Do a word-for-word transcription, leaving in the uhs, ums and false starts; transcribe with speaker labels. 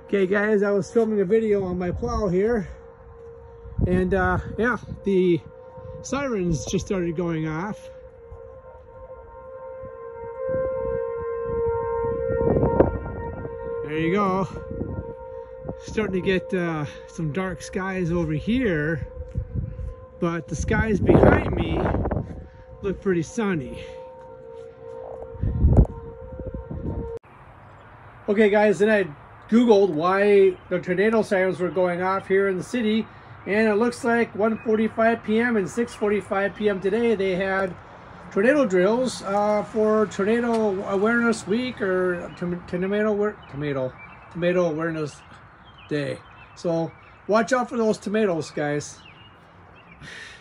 Speaker 1: Okay guys, I was filming a video on my plow here, and uh, yeah, the sirens just started going off. There you go. Starting to get uh, some dark skies over here, but the skies behind me look pretty sunny. Okay guys, then I Googled why the tornado sirens were going off here in the city, and it looks like one forty-five p m and six forty-five p m today they had tornado drills uh, for Tornado Awareness Week, or tomato tomato tomato awareness day. So watch out for those tomatoes, guys.